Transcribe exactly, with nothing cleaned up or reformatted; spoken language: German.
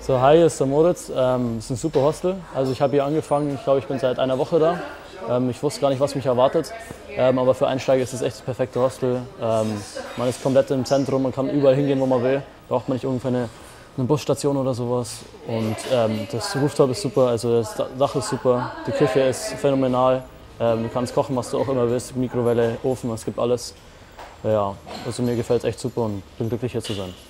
So, hi, hier ist der Moritz. Ähm, es ist ein super Hostel. Also ich habe hier angefangen, ich glaube, ich bin seit einer Woche da. Ähm, ich wusste gar nicht, was mich erwartet. Ähm, aber für Einsteiger ist es echt das perfekte Hostel. Ähm, man ist komplett im Zentrum, man kann überall hingehen, wo man will. Braucht man nicht irgendwie eine, eine Busstation oder sowas. Und ähm, das Rooftop ist super, also das Dach ist super, die Küche ist phänomenal. Ähm, du kannst kochen, was du auch immer willst, Mikrowelle, Ofen, es gibt alles. Ja, also mir gefällt es echt super und bin glücklich hier zu sein.